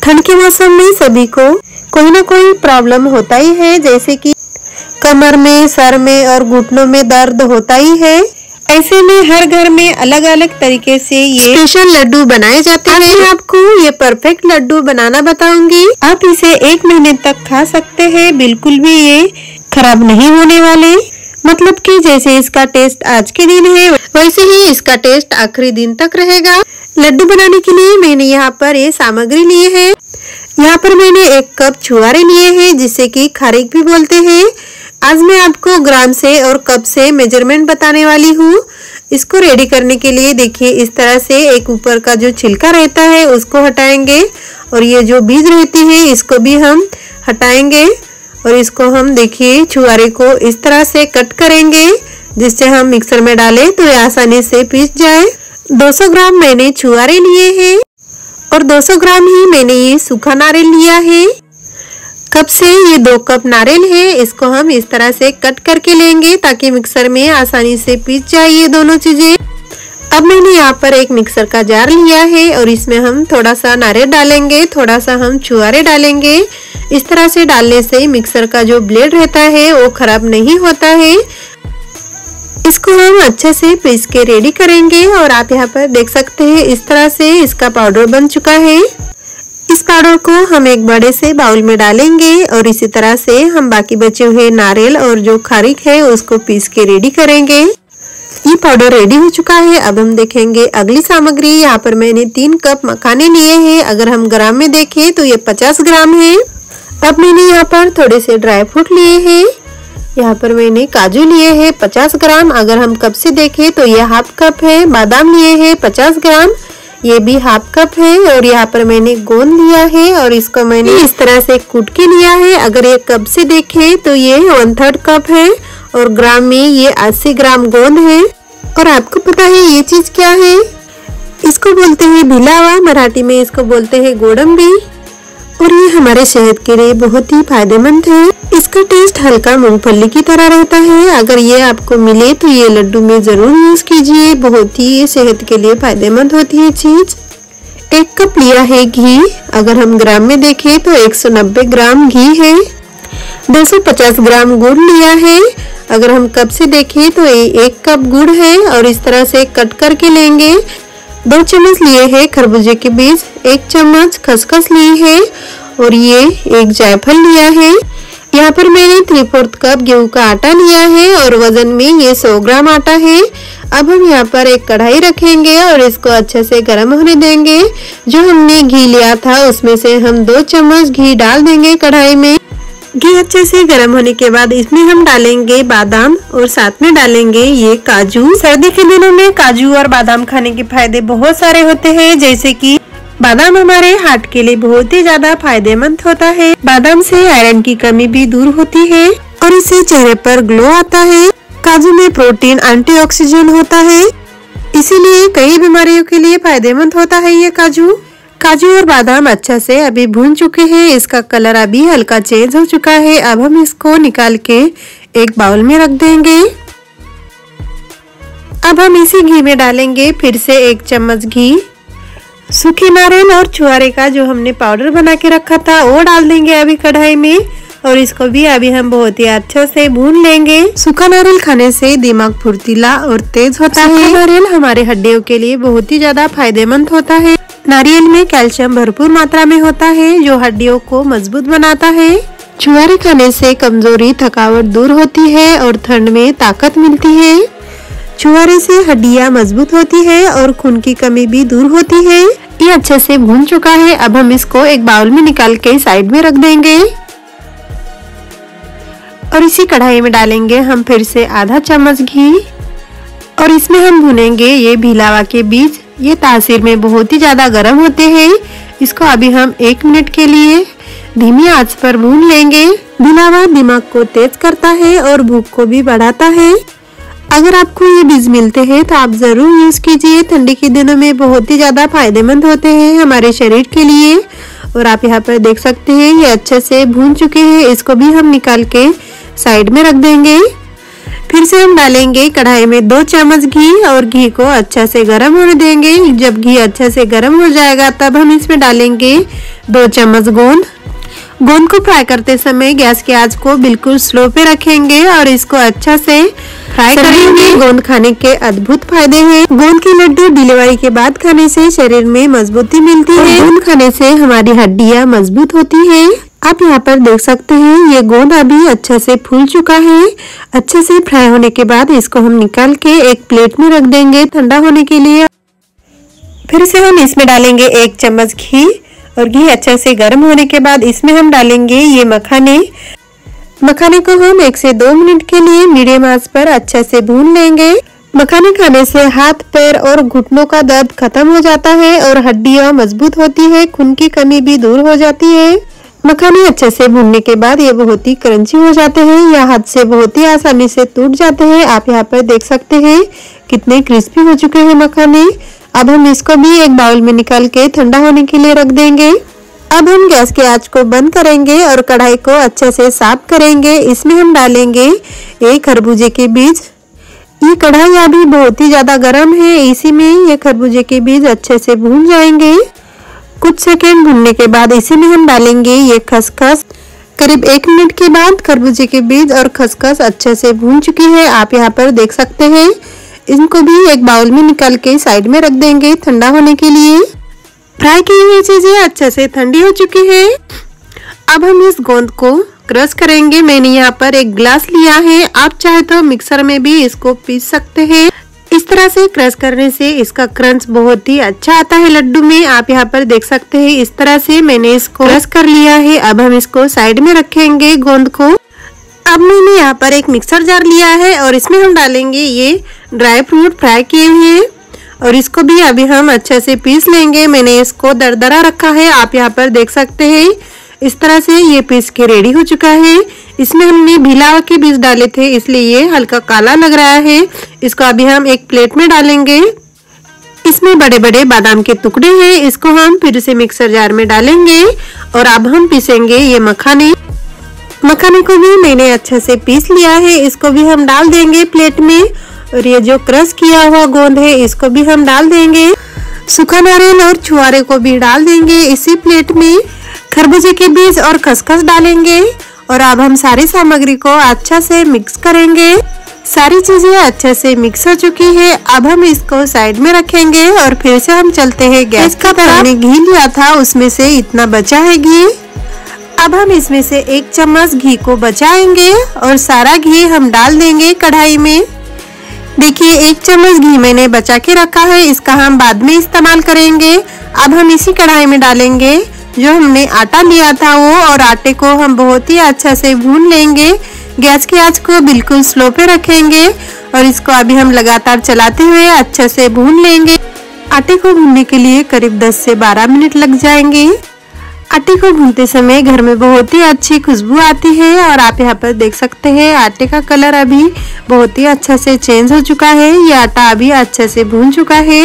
ठंड के मौसम में सभी को कोई ना कोई प्रॉब्लम होता ही है, जैसे कि कमर में, सर में और घुटनों में दर्द होता ही है। ऐसे में हर घर में अलग अलग तरीके से ये स्पेशल लड्डू बनाए जाते हैं। मैं आपको ये परफेक्ट लड्डू बनाना बताऊंगी। आप इसे 1 महीने तक खा सकते हैं, बिल्कुल भी ये खराब नहीं होने वाले। मतलब कि जैसे इसका टेस्ट आज के दिन है वैसे ही इसका टेस्ट आखिरी दिन तक रहेगा। लड्डू बनाने के लिए मैंने यहाँ पर ये सामग्री लिए है। यहाँ पर मैंने 1 कप छुआरे लिए हैं, जिसे कि खारीक भी बोलते हैं। आज मैं आपको ग्राम से और कप से मेजरमेंट बताने वाली हूँ। इसको रेडी करने के लिए देखिए इस तरह से एक ऊपर का जो छिलका रहता है उसको हटाएंगे और ये जो बीज रहती है इसको भी हम हटाएंगे और इसको हम देखिए छुआरे को इस तरह से कट करेंगे, जिससे हम मिक्सर में डालें तो ये आसानी से पीस जाए। 200 ग्राम मैंने छुआरे लिए हैं और 200 ग्राम ही मैंने ये सूखा नारियल लिया है। कप से ये 2 कप नारियल है, इसको हम इस तरह से कट करके लेंगे ताकि मिक्सर में आसानी से पीस जाए ये दोनों चीजें। अब मैंने यहाँ पर एक मिक्सर का जार लिया है और इसमें हम थोड़ा सा नारियल डालेंगे, थोड़ा सा हम छुआरे डालेंगे। इस तरह से डालने से मिक्सर का जो ब्लेड रहता है वो खराब नहीं होता है। इसको हम अच्छे से पीस के रेडी करेंगे और आप यहाँ पर देख सकते हैं इस तरह से इसका पाउडर बन चुका है। इस पाउडर को हम एक बड़े से बाउल में डालेंगे और इसी तरह से हम बाकी बचे हुए नारियल और जो खारीक है उसको पीस के रेडी करेंगे। ये पाउडर रेडी हो चुका है। अब हम देखेंगे अगली सामग्री। यहाँ पर मैंने 3 कप मखाने लिए हैं। अगर हम ग्राम में देखें तो ये 50 ग्राम है। अब मैंने यहाँ पर थोड़े से ड्राई फ्रूट लिए हैं। यहाँ पर मैंने काजू लिए हैं 50 ग्राम। अगर हम कप से देखें तो ये हाफ कप है। बादाम लिए हैं 50 ग्राम, ये भी हाफ कप है। और यहाँ पर मैंने गोंद लिया है और इसको मैंने इस तरह से कूट के लिया है। अगर ये कप से देखें तो ये 1/3 कप है और ग्राम में ये 80 ग्राम गोंद है। और आपको पता है ये चीज क्या है? इसको बोलते हैं भिलावा, मराठी में इसको बोलते हैं गोडंबी और ये हमारे सेहत के लिए बहुत ही फायदेमंद है। इसका टेस्ट हल्का मूंगफली की तरह रहता है। अगर ये आपको मिले तो ये लड्डू में जरूर यूज कीजिए, बहुत ही ये सेहत के लिए फायदेमंद होती है चीज। 1 कप लिया है घी। अगर हम ग्राम में देखें तो 190 ग्राम घी है। 250 ग्राम गुड़ लिया है। अगर हम कप से देखें तो 1 कप गुड़ है और इस तरह से कट करके लेंगे। 2 चम्मच लिए हैं खरबूजे के बीज, 1 चम्मच खसखस ली है और ये 1 जायफल लिया है। यहाँ पर मैंने 3/4 कप गेहूं का आटा लिया है और वजन में ये 100 ग्राम आटा है। अब हम यहाँ पर एक कढ़ाई रखेंगे और इसको अच्छे से गर्म होने देंगे। जो हमने घी लिया था उसमें से हम 2 चम्मच घी डाल देंगे कढ़ाई में। घी अच्छे से गर्म होने के बाद इसमें हम डालेंगे बादाम और साथ में डालेंगे ये काजू। सर्दी के दिनों में काजू और बादाम खाने के फायदे बहुत सारे होते हैं, जैसे कि बादाम हमारे हार्ट के लिए बहुत ही ज्यादा फायदेमंद होता है। बादाम से आयरन की कमी भी दूर होती है और इससे चेहरे पर ग्लो आता है। काजू में प्रोटीन, एंटीऑक्सीडेंट होता है, इसीलिए कई बीमारियों के लिए फायदेमंद होता है ये काजू। काजू और बादाम अच्छा से अभी भून चुके हैं। इसका कलर अभी हल्का चेंज हो चुका है। अब हम इसको निकाल के एक बाउल में रख देंगे। अब हम इसी घी में डालेंगे फिर से 1 चम्मच घी। सूखे नारियल और छुआरे का जो हमने पाउडर बना के रखा था वो डाल देंगे अभी कढ़ाई में और इसको भी अभी हम बहुत ही अच्छे से भून लेंगे। सूखा नारियल खाने से दिमाग फुर्तीला और तेज होता है। नारियल हमारे हड्डियों के लिए बहुत ही ज्यादा फायदेमंद होता है। नारियल में कैल्शियम भरपूर मात्रा में होता है जो हड्डियों को मजबूत बनाता है। छुआरे खाने से कमजोरी, थकावट दूर होती है और ठंड में ताकत मिलती है। छुआरे से हड्डियां मजबूत होती है और खून की कमी भी दूर होती है। ये अच्छे से भून चुका है। अब हम इसको एक बाउल में निकाल के साइड में रख देंगे और इसी कढ़ाई में डालेंगे हम फिर से आधा चम्मच घी और इसमें हम भुनेंगे ये भिलावा के बीज। ये तासीर में बहुत ही ज्यादा गर्म होते हैं। इसको अभी हम 1 मिनट के लिए धीमी आंच पर भून लेंगे। भिलावा दिमाग को तेज करता है और भूख को भी बढ़ाता है। अगर आपको ये बीज मिलते हैं तो आप जरूर यूज कीजिए। ठंडी के दिनों में बहुत ही ज्यादा फायदेमंद होते हैं हमारे शरीर के लिए। और आप यहाँ पर देख सकते हैं ये अच्छे से भून चुके हैं। इसको भी हम निकाल के साइड में रख देंगे। फिर से हम डालेंगे कढ़ाई में 2 चम्मच घी और घी को अच्छा से गर्म होने देंगे। जब घी अच्छा से गर्म हो जाएगा तब हम इसमें डालेंगे 2 चम्मच गोंद। गोंद को फ्राई करते समय गैस की आंच को बिल्कुल स्लो पे रखेंगे और इसको अच्छा से फ्राई करेंगे। गोंद खाने के अद्भुत फायदे हैं। गोंद के लड्डू डिलीवरी के बाद खाने से शरीर में मजबूती मिलती है। गोंद खाने से हमारी हड्डियां मजबूत होती है। आप यहाँ पर देख सकते हैं ये गोंद अभी अच्छा से फूल चुका है। अच्छे से फ्राई होने के बाद इसको हम निकाल के एक प्लेट में रख देंगे ठंडा होने के लिए। फिर से हम इसमें डालेंगे 1 चम्मच घी और घी अच्छे से गर्म होने के बाद इसमें हम डालेंगे ये मखाने। मखाने को हम 1 से 2 मिनट के लिए मीडियम आंच पर अच्छे से भून लेंगे। मखाने खाने से हाथ पैर और घुटनों का दर्द खत्म हो जाता है और हड्डियां मजबूत होती है। खून की कमी भी दूर हो जाती है। मखाने अच्छे से भूनने के बाद ये बहुत ही क्रंची हो जाते हैं या हाथ से बहुत ही आसानी से टूट जाते हैं। आप यहाँ पर देख सकते हैं कितने क्रिस्पी हो चुके हैं मखाने। अब हम इसको भी एक बाउल में निकाल के ठंडा होने के लिए रख देंगे। अब हम गैस की आंच को बंद करेंगे और कढ़ाई को अच्छे से साफ करेंगे। इसमें हम डालेंगे 1 खरबूजे के बीज। ये कढ़ाई अभी बहुत ही ज्यादा गर्म है, इसी में ये खरबूजे के बीज अच्छे से भून जाएंगे। कुछ सेकंड भूनने के बाद इसी में हम डालेंगे ये खसखस। करीब 1 मिनट के बाद खरबूजे के बीज और खसखस अच्छे से भून चुकी है। आप यहाँ पर देख सकते हैं। इनको भी एक बाउल में निकाल के साइड में रख देंगे ठंडा होने के लिए। फ्राई की हुई चीजें अच्छे से ठंडी हो चुकी है। अब हम इस गोंद को क्रश करेंगे। मैंने यहाँ पर 1 ग्लास लिया है। आप चाहे तो मिक्सर में भी इसको पीस सकते हैं। इस तरह से क्रश करने से इसका क्रंच बहुत ही अच्छा आता है लड्डू में। आप यहाँ पर देख सकते हैं इस तरह से मैंने इसको क्रश कर लिया है। अब हम इसको साइड में रखेंगे गोंद को। अब मैंने यहाँ पर एक मिक्सर जार लिया है और इसमें हम डालेंगे ये ड्राई फ्रूट फ्राई किए हुए और इसको भी अभी हम अच्छे से पीस लेंगे। मैंने इसको दरदरा रखा है। आप यहाँ पर देख सकते हैं इस तरह से ये पीस के रेडी हो चुका है। इसमें हमने भिलावा के बीज डाले थे इसलिए ये हल्का काला लग रहा है। इसको अभी हम एक प्लेट में डालेंगे। इसमें बड़े बड़े बादाम के टुकड़े हैं। इसको हम फिर से मिक्सर जार में डालेंगे और अब हम पीसेंगे ये मखाने। मखाने को भी मैंने अच्छे से पीस लिया है। इसको भी हम डाल देंगे प्लेट में और ये जो क्रश किया हुआ गोंद है इसको भी हम डाल देंगे। सूखा नारियल और छुआरे को भी डाल देंगे इसी प्लेट में। खरबूजे के बीज और खसखस डालेंगे और अब हम सारी सामग्री को अच्छा से मिक्स करेंगे। सारी चीजें अच्छे से मिक्स हो चुकी है। अब हम इसको साइड में रखेंगे और फिर से हम चलते हैं गैस का तरफ। हमने घी लिया था उसमें से इतना बचा है घी। अब हम इसमें से 1 चम्मच घी को बचाएंगे और सारा घी हम डाल देंगे कढ़ाई में। देखिए 1 चम्मच घी मैंने बचा के रखा है, इसका हम बाद में इस्तेमाल करेंगे। अब हम इसी कढ़ाई में डालेंगे जो हमने आटा लिया था वो और आटे को हम बहुत ही अच्छा से भून लेंगे। गैस की आंच को बिल्कुल स्लो पे रखेंगे और इसको अभी हम लगातार चलाते हुए अच्छे से भून लेंगे। आटे को भूनने के लिए करीब 10 से 12 मिनट लग जाएंगे। आटे को भूनते समय घर में बहुत ही अच्छी खुशबू आती है और आप यहाँ पर देख सकते हैं आटे का कलर अभी बहुत ही अच्छा से चेंज हो चुका है। ये आटा अभी अच्छे से भून चुका है।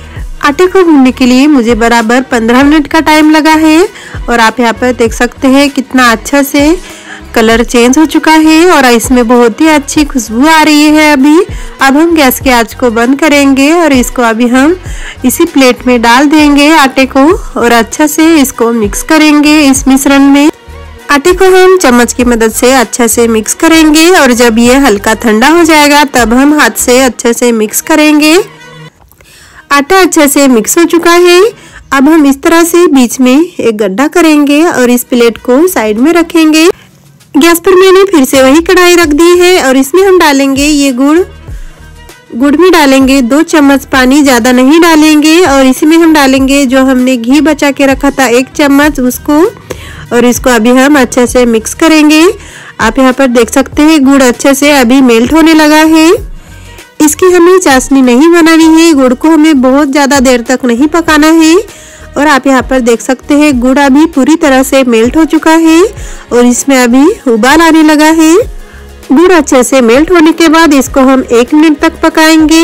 आटे को भूनने के लिए मुझे बराबर 15 मिनट का टाइम लगा है और आप यहाँ पर देख सकते हैं कितना अच्छा से कलर चेंज हो चुका है और इसमें बहुत ही अच्छी खुशबू आ रही है अभी। अब हम गैस की आंच को बंद करेंगे और इसको अभी हम इसी प्लेट में डाल देंगे आटे को और अच्छा से इसको मिक्स करेंगे इस मिश्रण में। आटे को हम चम्मच की मदद से अच्छे से मिक्स करेंगे और जब ये हल्का ठंडा हो जाएगा तब हम हाथ से अच्छे से मिक्स करेंगे। आटा अच्छे से मिक्स हो चुका है। अब हम इस तरह से बीच में एक गड्ढा करेंगे और इस प्लेट को साइड में रखेंगे। गैस पर मैंने फिर से वही कढ़ाई रख दी है और इसमें हम डालेंगे ये गुड़ में डालेंगे 2 चम्मच पानी, ज्यादा नहीं डालेंगे। और इसी में हम डालेंगे जो हमने घी बचा के रखा था 1 चम्मच उसको और इसको अभी हम अच्छे से मिक्स करेंगे। आप यहाँ पर देख सकते हैं गुड़ अच्छे से अभी मेल्ट होने लगा है। इसकी हमें चाशनी नहीं बनानी है, गुड़ को हमें बहुत ज्यादा देर तक नहीं पकाना है। और आप यहाँ पर देख सकते हैं गुड़ अभी पूरी तरह से मेल्ट हो चुका है और इसमें अभी उबाल आने लगा है। गुड़ अच्छे से मेल्ट होने के बाद इसको हम 1 मिनट तक पकाएंगे।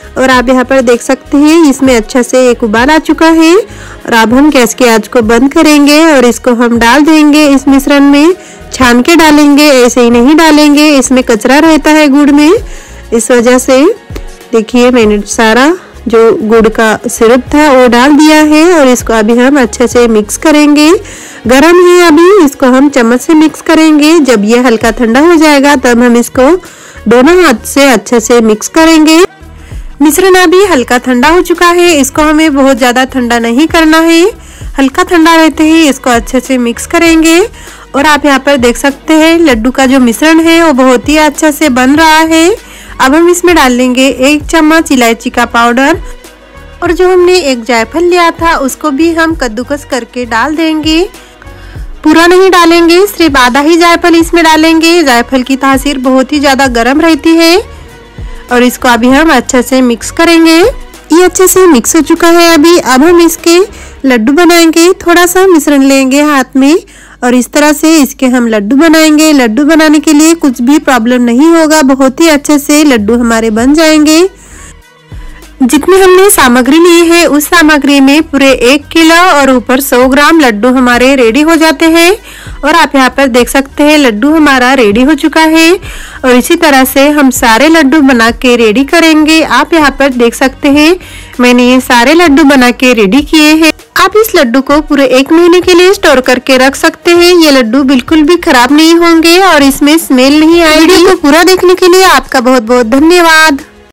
और आप यहाँ पर देख सकते हैं इसमें अच्छा से एक उबाल आ चुका है। और अब हम गैस की आंच को बंद करेंगे और इसको हम डाल देंगे इस मिश्रण में। छान के डालेंगे, ऐसे ही नहीं डालेंगे, इसमें कचरा रहता है गुड़ में, इस वजह से। देखिए मैंने सारा जो गुड़ का सिरप था वो डाल दिया है और इसको अभी हम अच्छे से मिक्स करेंगे। गरम है अभी, इसको हम चम्मच से मिक्स करेंगे। जब ये हल्का ठंडा हो जाएगा तब हम इसको दोनों हाथ से अच्छे से मिक्स करेंगे। मिश्रण अभी हल्का ठंडा हो चुका है, इसको हमें बहुत ज्यादा ठंडा नहीं करना है, हल्का ठंडा रहते ही इसको अच्छे से मिक्स करेंगे। और आप यहाँ पर देख सकते हैं लड्डू का जो मिश्रण है वो बहुत ही अच्छा से बन रहा है। अब हम इसमें डाल लेंगे 1 चम्मच इलायची का पाउडर और जो हमने एक जायफल लिया था उसको भी हम कद्दूकस करके डाल देंगे। पूरा नहीं डालेंगे, सिर्फ आधा ही जायफल इसमें डालेंगे। जायफल की तासीर बहुत ही ज्यादा गर्म रहती है। और इसको अभी हम अच्छे से मिक्स करेंगे। ये अच्छे से मिक्स हो चुका है अभी। अब हम इसके लड्डू बनाएंगे। थोड़ा सा मिश्रण लेंगे हाथ में और इस तरह से इसके हम लड्डू बनाएंगे। लड्डू बनाने के लिए कुछ भी प्रॉब्लम नहीं होगा, बहुत ही अच्छे से लड्डू हमारे बन जाएंगे। जितनी हमने सामग्री ली है उस सामग्री में पूरे 1 किलो और ऊपर 100 ग्राम लड्डू हमारे रेडी हो जाते हैं। और आप यहाँ पर देख सकते हैं लड्डू हमारा रेडी हो चुका है। और इसी तरह से हम सारे लड्डू बना के रेडी करेंगे। आप यहाँ पर देख सकते हैं मैंने ये सारे लड्डू बना के रेडी किए हैं। आप इस लड्डू को पूरे 1 महीने के लिए स्टोर करके रख सकते हैं। ये लड्डू बिल्कुल भी खराब नहीं होंगे और इसमें स्मेल नहीं आएगी। वीडियो को पूरा देखने के लिए आपका बहुत बहुत धन्यवाद।